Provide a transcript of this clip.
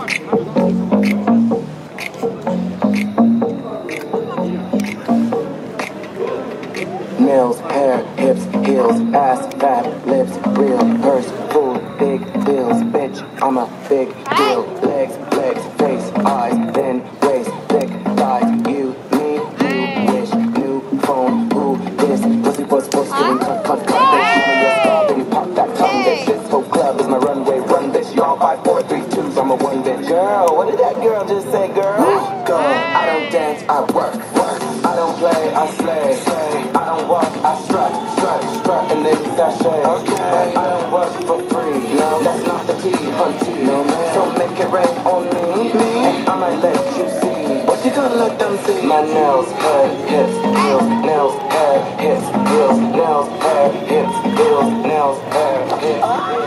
Nails, hair, hips, heels, ass, fat, lips, real, purse, full, big bills, bitch, I'm a big deal. Legs, face, eyes, then waist, thick thighs, you, me, you, wish, new phone, who, this, pussy, getting cut, bitch, show me your star, then you pop that tongue, bitch, this whole club is my runway, run, bitch, y'all 5, 4, 3, 2s, I'm a one, bitch. Girl, what did that girl just say, girl? Girl, I don't dance, I work, I don't play, I slay, I don't walk, I strut, and then sashay. Okay. I don't work for free, no, that's not the T, hunty, no man. So make it rain on me, and I might let you see. What you gonna let them see? My nails, hair, hips, heels, nails, hair, hips, heels, nails, hair, hips, heels, nails, hair, hips.